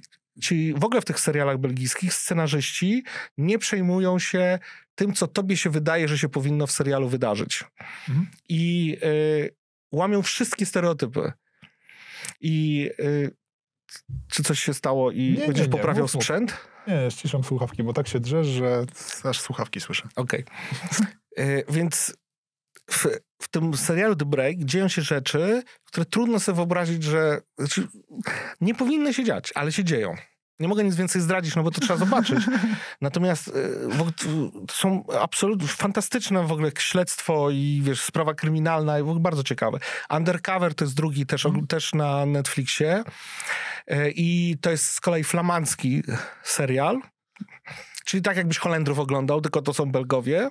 ci w ogóle w tych serialach belgijskich scenarzyści nie przejmują się tym, co tobie się wydaje, że się powinno w serialu wydarzyć. I łamią wszystkie stereotypy. I czy coś się stało i będziesz poprawiał mów. sprzęt? Nie, ściszam słuchawki, bo tak się drzesz, że aż słuchawki słyszę. Okej. Więc w tym serialu The Break dzieją się rzeczy, które trudno sobie wyobrazić, że nie powinny się dziać, ale się dzieją. Nie mogę nic więcej zdradzić, no bo to trzeba zobaczyć. Natomiast są absolutnie fantastyczne w ogóle śledztwo i wiesz, sprawa kryminalna i w ogóle bardzo ciekawe. Undercover to jest drugi też na Netflixie i to jest z kolei flamandzki serial. Czyli tak jakbyś Holendrów oglądał, tylko to są Belgowie.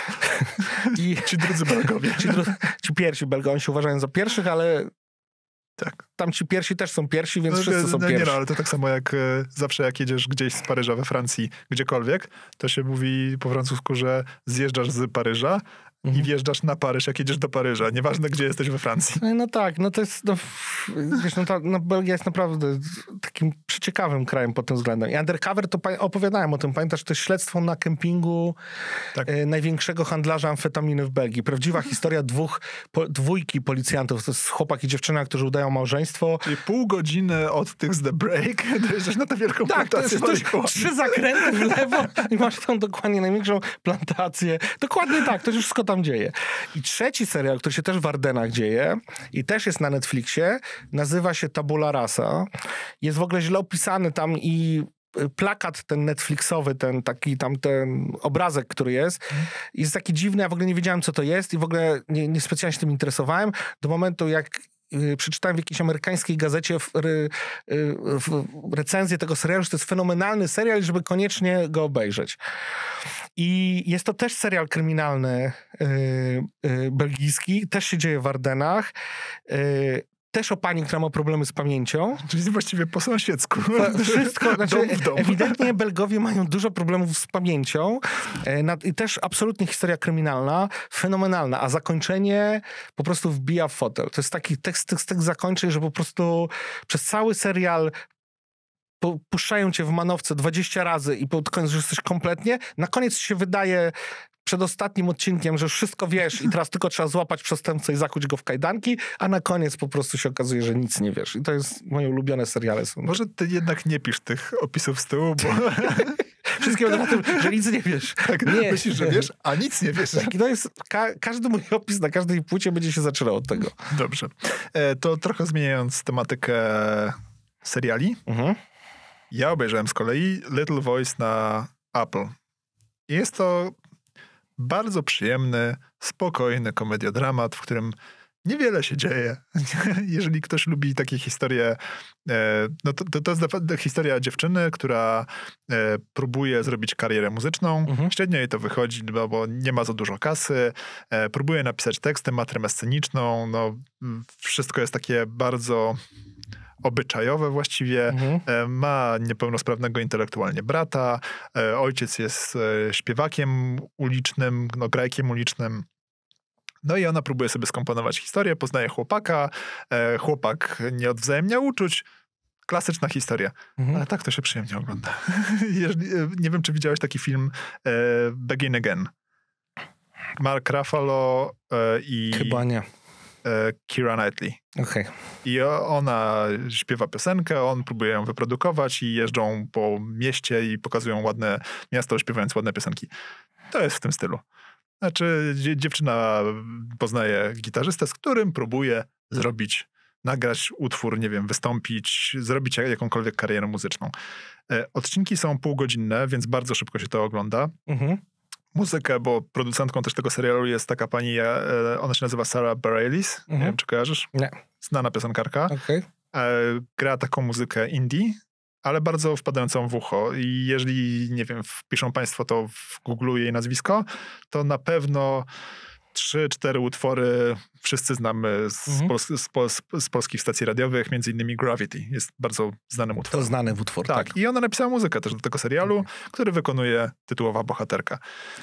Ci drudzy Belgowie. Ci pierwsi Belgowie się uważają za pierwszych, ale tak. Tam ci pierwsi też są pierwsi, więc wszyscy są pierwsi. Nie, ale to tak samo jak zawsze jak jedziesz gdzieś z Paryża we Francji, gdziekolwiek, to się mówi po francusku, że zjeżdżasz z Paryża i wjeżdżasz na Paryż, jak jedziesz do Paryża. Nieważne, gdzie jesteś we Francji. No tak, no to jest... wiesz, Belgia jest naprawdę takim przeciekawym krajem pod tym względem. I Undercover, to opowiadałem o tym. Pamiętasz, to jest śledztwo na kempingu największego handlarza amfetaminy w Belgii. Prawdziwa historia dwójki policjantów. To jest chłopak i dziewczyna, którzy udają małżeństwo. Czyli pół godziny od tych z The Break dojeżdżasz na tę wielką plantację. To jest 3 zakręty w lewo i masz tam dokładnie największą plantację. Dokładnie tak, to się wszystko tam dzieje. I trzeci serial, który się też w Ardenach dzieje i też jest na Netflixie, nazywa się Tabula Rasa. Jest w ogóle źle opisany tam i plakat ten Netflixowy, ten obrazek, który jest taki dziwny, ja w ogóle nie wiedziałem, co to jest i w ogóle nie specjalnie się tym interesowałem, do momentu, jak przeczytałem w jakiejś amerykańskiej gazecie w recenzję tego serialu, że to jest fenomenalny serial, żeby koniecznie go obejrzeć. I jest to też serial kryminalny belgijski, też się dzieje w Ardenach. Też o pani, która ma problemy z pamięcią. Czyli właściwie po sąsiedzku. Wszystko, ewidentnie Belgowie mają dużo problemów z pamięcią i też absolutnie historia kryminalna, fenomenalna, a zakończenie po prostu wbija w fotel. To jest taki tekst zakończeń, że po prostu przez cały serial puszczają cię w manowce 20 razy i pod koniec, że jesteś kompletnie. Na koniec się wydaje przed ostatnim odcinkiem, że już wszystko wiesz i teraz tylko trzeba złapać przestępcę i zakuć go w kajdanki, a na koniec po prostu się okazuje, że nic nie wiesz. I to jest moje ulubione seriale. Może ty jednak nie pisz tych opisów z tyłu, bo... Wszystkie na tym, że nic nie wiesz. Tak, nie. Myślisz, że wiesz, a nic nie wiesz. Tak, to jest, każdy mój opis na każdej płycie będzie się zaczynał od tego. Dobrze. To trochę zmieniając tematykę seriali, ja obejrzałem z kolei Little Voice na Apple. I jest to bardzo przyjemny, spokojny komediodramat, w którym niewiele się dzieje. Jeżeli ktoś lubi takie historie, no to jest historia dziewczyny, która próbuje zrobić karierę muzyczną. Średnio jej to wychodzi, bo nie ma za dużo kasy. Próbuje napisać teksty, ma tremę sceniczną. No, wszystko jest takie bardzo obyczajowe właściwie. Ma niepełnosprawnego intelektualnie brata. Ojciec jest śpiewakiem ulicznym, grajkiem ulicznym. No i ona próbuje sobie skomponować historię, poznaje chłopaka. Chłopak nie odwzajemnia uczuć. Klasyczna historia. Ale tak to się przyjemnie ogląda. Nie wiem, czy widziałeś taki film Begin Again. Mark Ruffalo i... Chyba nie. Keira Knightley. Okay. I ona śpiewa piosenkę, on próbuje ją wyprodukować i jeżdżą po mieście i pokazują ładne miasto, śpiewając ładne piosenki. To jest w tym stylu. Znaczy dziewczyna poznaje gitarzystę, z którym próbuje nagrać utwór, nie wiem, wystąpić, zrobić jakąkolwiek karierę muzyczną. Odcinki są półgodzinne, więc bardzo szybko się to ogląda. Muzykę, bo producentką też tego serialu jest taka pani, ona się nazywa Sarah Bareilles. Nie wiem, czy kojarzysz? Nie. Znana piosenkarka. Okay. Gra taką muzykę indie, ale bardzo wpadającą w ucho. I jeżeli, nie wiem, wpiszą państwo to w Google jej nazwisko, to na pewno 3-4 utwory wszyscy znamy z polskich stacji radiowych, między innymi Gravity. Jest bardzo znanym utworem. To znany utwór, tak. I ona napisała muzykę też do tego serialu, który wykonuje tytułowa bohaterka.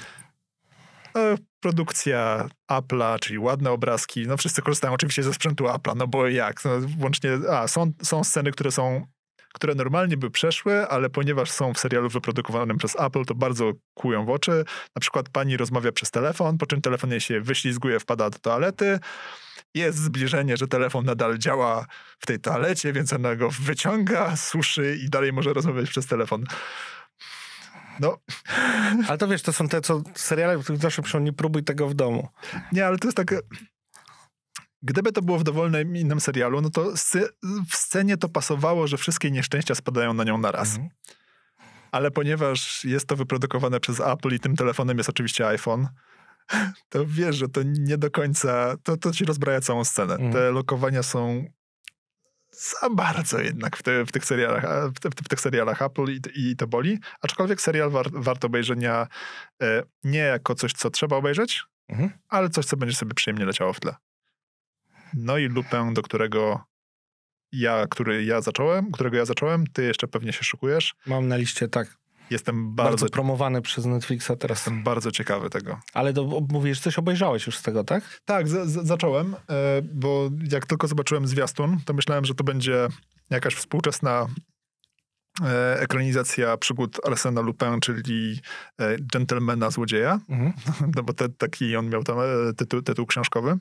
Produkcja Apple'a, czyli ładne obrazki. No wszyscy korzystają oczywiście ze sprzętu Apple'a, no bo jak? No, włącznie, są sceny, które normalnie by przeszły, ale ponieważ są w serialu wyprodukowanym przez Apple, to bardzo kłują w oczy. Na przykład pani rozmawia przez telefon, po czym telefon jej się wyślizguje, wpada do toalety jest zbliżenie, że telefon nadal działa w tej toalecie, więc ona go wyciąga, suszy i dalej może rozmawiać przez telefon. No. Ale to wiesz, to są te seriale, w których zawsze piszą, nie próbuj tego w domu. Nie, ale to jest takie... Gdyby to było w dowolnym innym serialu, no to w scenie to pasowało, że wszystkie nieszczęścia spadają na nią naraz. Ale ponieważ jest to wyprodukowane przez Apple i tym telefonem jest oczywiście iPhone, to wiesz, że to nie do końca... To ci rozbraja całą scenę. Te lokowania są za bardzo jednak w tych serialach Apple i to boli. Aczkolwiek serial wart obejrzenia nie jako coś, co trzeba obejrzeć, ale coś, co będzie sobie przyjemnie leciało w tle. No i Lupin, którego ja zacząłem, ty jeszcze pewnie się szykujesz. Mam na liście, tak. Jestem bardzo promowany przez Netflixa teraz. Jestem bardzo ciekawy tego. Ale mówisz, coś obejrzałeś już z tego, tak? Tak, zacząłem, bo jak tylko zobaczyłem zwiastun, to myślałem, że to będzie jakaś współczesna ekranizacja przygód Arsène'a Lupin, czyli Gentlemana Złodzieja. No bo taki on miał tam tytuł książkowy.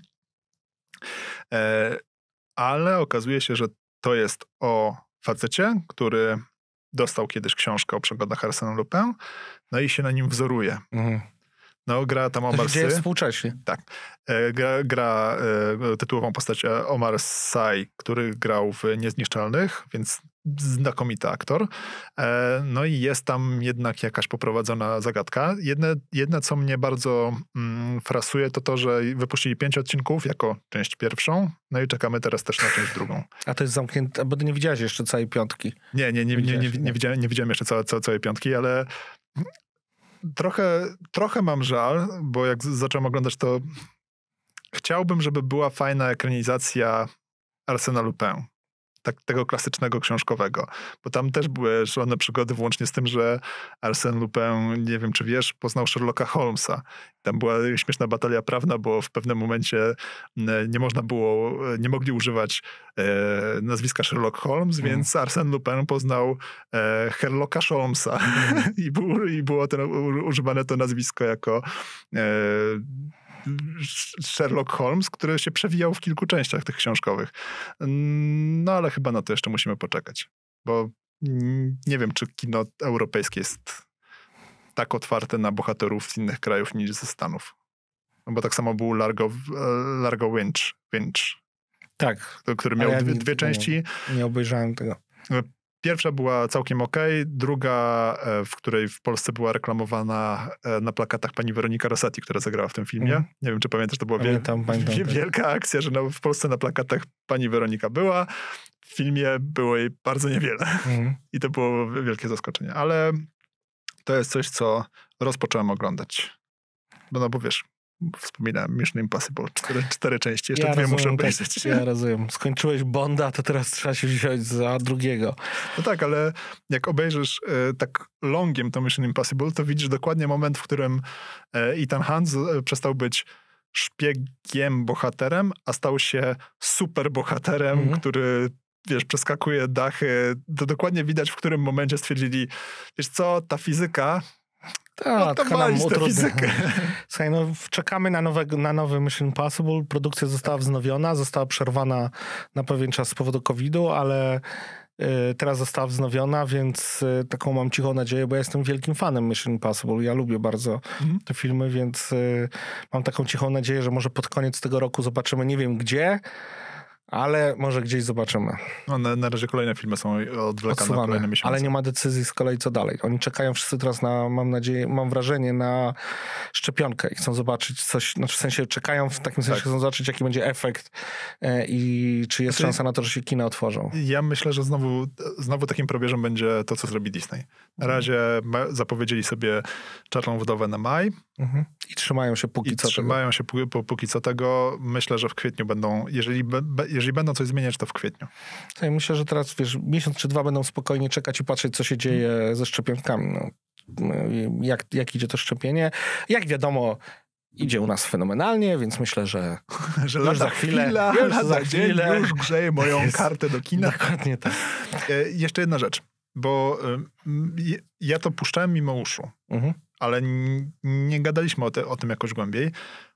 Ale okazuje się, że to jest o facecie, który dostał kiedyś książkę o przygodach Arsène'a Lupin, no i się na nim wzoruje. No, gra tam Omar Sy. To się dzieje współcześnie. Tak. Gra tytułową postać Omar Sy, który grał w Niezniszczalnych, więc znakomity aktor. No i jest tam jednak jakaś poprowadzona zagadka. Jedne co mnie bardzo frasuje, to, że wypuścili 5 odcinków jako część pierwszą, no i czekamy teraz też na część drugą. A to jest zamknięte, bo ty nie widziałeś jeszcze całej 5. Nie widziałem jeszcze całej 5, ale trochę mam żal, bo jak zacząłem oglądać, to chciałbym, żeby była fajna ekranizacja Arsène'a Lupin. Tego klasycznego książkowego. Bo tam też były szalone przygody, włącznie z tym, że Arsène Lupin, nie wiem czy wiesz, poznał Sherlocka Holmesa. Tam była śmieszna batalia prawna, bo w pewnym momencie nie mogli używać nazwiska Sherlock Holmes, więc Arsène Lupin poznał Herlocka Holmesa. I było używane to nazwisko jako Sherlock Holmes, który się przewijał w kilku częściach tych książkowych. No ale chyba na to jeszcze musimy poczekać, bo nie wiem, czy kino europejskie jest tak otwarte na bohaterów z innych krajów niż ze Stanów. No bo tak samo był Largo Winch. Tak. Który miał dwie części. Nie obejrzałem tego. Pierwsza była całkiem okej, druga, w której w Polsce była reklamowana na plakatach pani Weronika Rosati, która zagrała w tym filmie. Nie wiem, czy pamiętasz, to była wielka akcja, że w Polsce na plakatach pani Weronika była, w filmie było jej bardzo niewiele. I to było wielkie zaskoczenie. Ale to jest coś, co rozpocząłem oglądać. Bo wiesz, wspominałem Mission Impossible, 4 części, jeszcze 2 muszę obejrzeć. Tak, ja rozumiem. Skończyłeś Bonda, to teraz trzeba się wziąć za drugiego. No tak, ale jak obejrzysz tak longiem to Mission Impossible, to widzisz dokładnie moment, w którym Ethan Hunt przestał być szpiegiem, bohaterem, a stał się super bohaterem, który wiesz, przeskakuje dachy. To dokładnie widać, w którym momencie stwierdzili, wiesz co, ta fizyka... Tak, nam fizykę. Słuchaj, czekamy na nowy Mission Impossible. Produkcja została wznowiona, została przerwana na pewien czas z powodu COVID-u, ale teraz została wznowiona, więc taką mam cichą nadzieję, bo ja jestem wielkim fanem Mission Impossible. Ja lubię bardzo te filmy, więc mam taką cichą nadzieję, że może pod koniec tego roku zobaczymy, nie wiem gdzie, ale może gdzieś zobaczymy. No, na razie kolejne filmy są odwlekane na kolejne miesiące. Ale nie ma decyzji z kolei co dalej. Oni czekają wszyscy teraz mam wrażenie, na szczepionkę i chcą zobaczyć coś, w sensie czekają w takim sensie, chcą zobaczyć jaki będzie efekt i czy jest szansa na to, że się kina otworzą. Ja myślę, że znowu takim probierzem będzie to, co zrobi Disney. Na razie zapowiedzieli sobie Czarną Wdowę na maj. I trzymają się póki co tego. Myślę, że w kwietniu będą, jeżeli będą coś zmieniać, to w kwietniu. Ja myślę, że teraz, wiesz, miesiąc czy 2 będą spokojnie czekać i patrzeć, co się dzieje ze szczepionkami. Jak idzie to szczepienie. Jak wiadomo, idzie u nas fenomenalnie, więc myślę, że już za chwilę już grzeje moją kartę do kina. Dokładnie tak. Jeszcze jedna rzecz, bo ja to puszczałem mimo uszu, ale nie gadaliśmy o tym jakoś głębiej,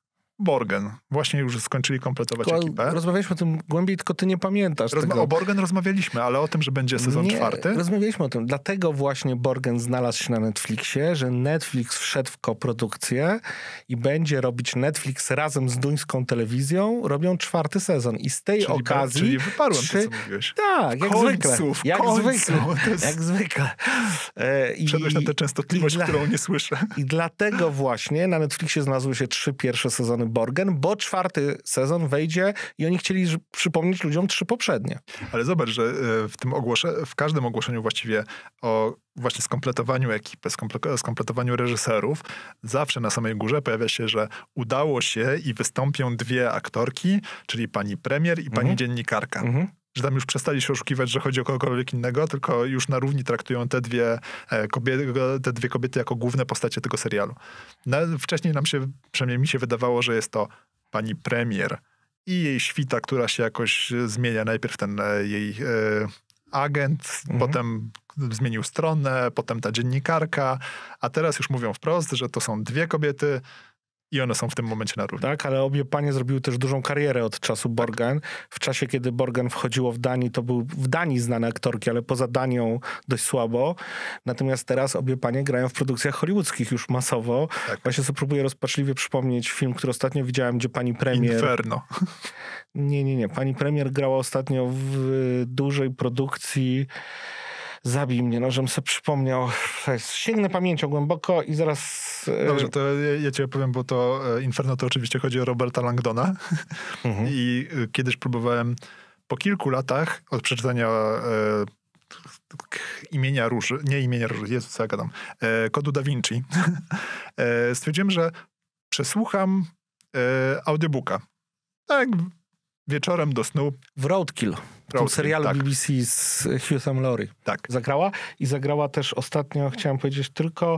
Borgen. Właśnie już skończyli kompletować ekipę. Rozmawialiśmy o tym głębiej, tylko ty nie pamiętasz tego. O Borgen rozmawialiśmy, ale o tym, że będzie sezon 4? Rozmawialiśmy o tym. Dlatego właśnie Borgen znalazł się na Netflixie, że Netflix wszedł w koprodukcję i będzie robić Netflix razem z duńską telewizją, robią 4. sezon. I z tej okazji... Czyli wyparłem to, co mówiłeś. Tak, jak zwykle. Jak zwykle. Wszedłeś na tę częstotliwość, którą nie słyszę. I dlatego właśnie na Netflixie znalazły się 3 pierwsze sezony Borgen, bo 4. sezon wejdzie i oni chcieli przypomnieć ludziom 3 poprzednie. Ale zobacz, że w każdym ogłoszeniu właściwie o właśnie skompletowaniu ekipy, skompletowaniu reżyserów, zawsze na samej górze pojawia się, że udało się i wystąpią 2 aktorki, czyli pani premier i pani dziennikarka. Że tam już przestali się oszukiwać, że chodzi o kogokolwiek innego, tylko już na równi traktują te dwie kobiety jako główne postacie tego serialu. Wcześniej przynajmniej mi się wydawało, że jest to pani premier i jej świta, która się jakoś zmienia. Najpierw ten jej agent, potem zmienił stronę, potem ta dziennikarka, a teraz już mówią wprost, że to są 2 kobiety, i one są w tym momencie na równi. Tak, ale obie panie zrobiły też dużą karierę od czasu Borgen. W czasie, kiedy Borgen wchodziło w Danii, to był w Danii znane aktorki, ale poza Danią dość słabo. Natomiast teraz obie panie grają w produkcjach hollywoodzkich już masowo. Tak. Właśnie sobie próbuję rozpaczliwie przypomnieć film, który ostatnio widziałem, gdzie pani premier... Inferno. Nie. Pani premier grała ostatnio w dużej produkcji... Zabij mnie, żebym sobie przypomniał. Sięgnę pamięcią głęboko i zaraz... Dobrze, to ja ci opowiem, bo to Inferno to oczywiście chodzi o Roberta Langdona. I kiedyś próbowałem po kilku latach od przeczytania imienia Róży, Jezus, co ja gadam, Kodu Da Vinci, stwierdziłem, że przesłucham audiobooka. Tak, wieczorem do snu. W Roadkill. W tym serialu tak. BBC z Hughem Laurie. Tak. Zagrała i zagrała też ostatnio, chciałem powiedzieć, tylko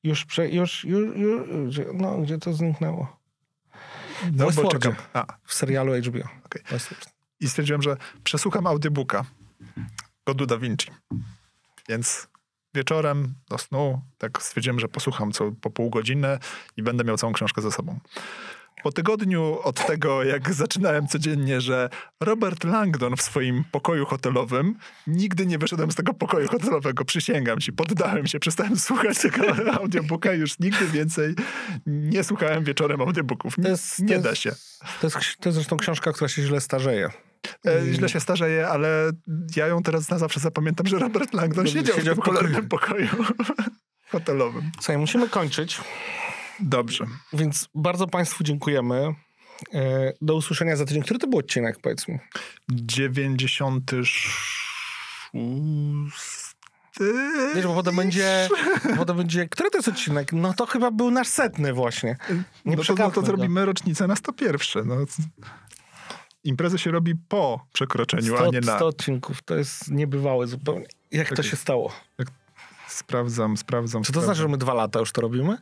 gdzie to zniknęło? No bo czekam. W serialu HBO. Okay. I stwierdziłem, że przesłucham audiobooka Kodu Da Vinci. Więc wieczorem do snu tak stwierdziłem, że posłucham po pół godziny i będę miał całą książkę ze sobą. Po tygodniu od tego, jak zaczynałem codziennie, że Robert Langdon w swoim pokoju hotelowym, nigdy nie wyszedłem z tego pokoju hotelowego, przysięgam ci, poddałem się, przestałem słuchać tego audiobooka, już nigdy więcej nie słuchałem wieczorem audiobooków. Nie da się. To jest zresztą książka, która się źle starzeje. Źle się starzeje, ale ja ją teraz na zawsze zapamiętam, że Robert Langdon siedział w tym cholernym pokoju hotelowym. Słuchaj, musimy kończyć. Dobrze. Więc bardzo Państwu dziękujemy. Do usłyszenia za tydzień. Który to był odcinek, powiedz mi? 96. Wiesz, bo potem będzie... Który to jest odcinek? No to chyba był nasz 100 właśnie. No to zrobimy rocznicę na 101. No. Imprezę się robi po przekroczeniu, a nie na... 100 odcinków. To jest niebywałe zupełnie. Jak to się stało? Sprawdzam. Czy to znaczy, że my 2 lata już to robimy?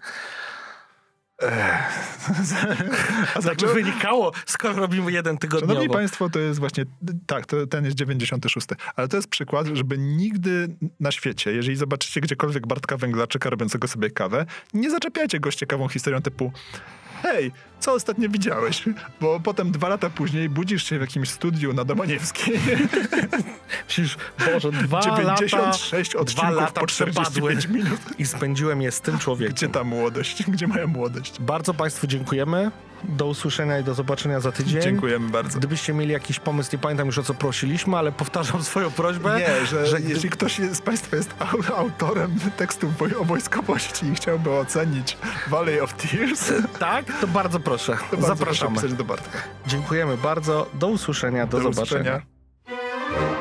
Tak by wynikało, skoro robimy 1 tygodniowo. Szanowni Państwo, to jest właśnie, tak, ten jest 96. Ale to jest przykład, żeby nigdy na świecie, jeżeli zobaczycie gdziekolwiek Bartka Węglarczyka robiącego sobie kawę, nie zaczepiajcie go z ciekawą historią typu: hej, co ostatnio widziałeś? Bo potem 2 lata później budzisz się w jakimś studiu na Domaniewskiej. Przecież, Boże, 96 odcinków po 45 minut. I spędziłem je z tym człowiekiem. Gdzie ta młodość? Gdzie moja młodość? Bardzo Państwu dziękujemy. Do usłyszenia i do zobaczenia za tydzień. Dziękujemy bardzo. Gdybyście mieli jakiś pomysł, nie pamiętam już o co prosiliśmy, ale powtarzam swoją prośbę. Nie, że jeśli ktoś z Państwa jest autorem tekstów o wojskowości i chciałby ocenić Valley of Tears, tak, to bardzo proszę. Zapraszamy. Proszę pisać do Bartka. Dziękujemy bardzo. Do usłyszenia. Do zobaczenia.